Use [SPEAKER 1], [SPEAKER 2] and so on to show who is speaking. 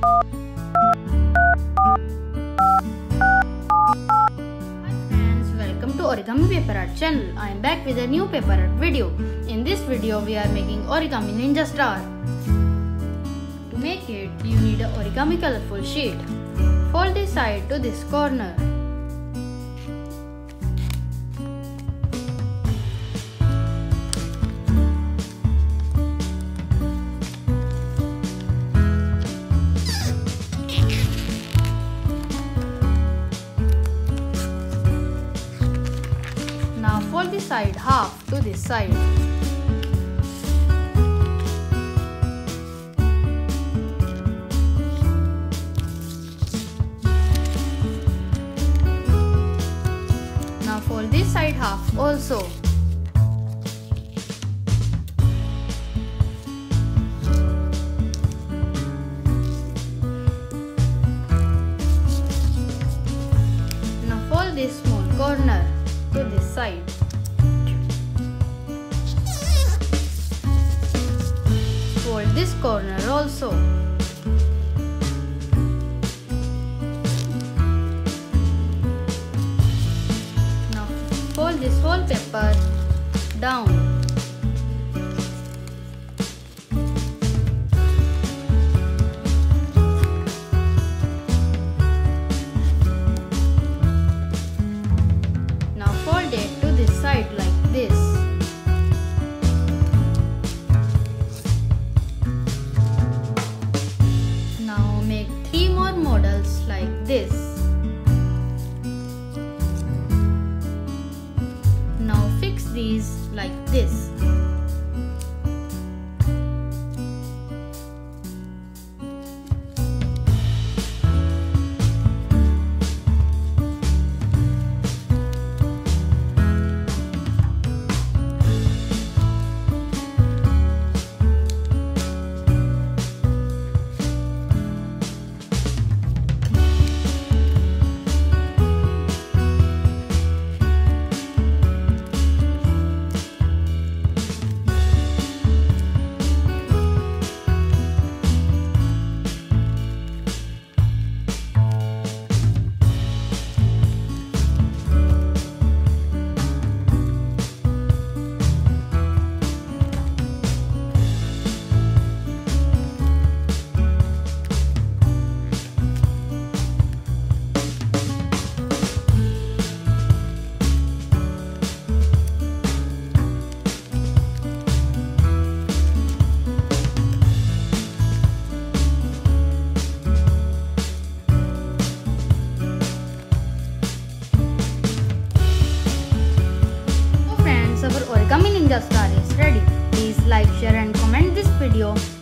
[SPEAKER 1] Friends, welcome to Origami Paper Art channel. I am back with a new paper art video. In this video we are making Origami Ninja Star. To make it, you need a origami colorful sheet. Fold this side to this corner. Now fold the side half to this side. Now fold this side half also. Now fold this small corner to this side. Fold this corner also. Now fold this whole paper down. Now fold it to this side like this. Now make 3 more models like this. Now fix these like this. Our Origami Ninja Star is ready. Please like, share and comment this video.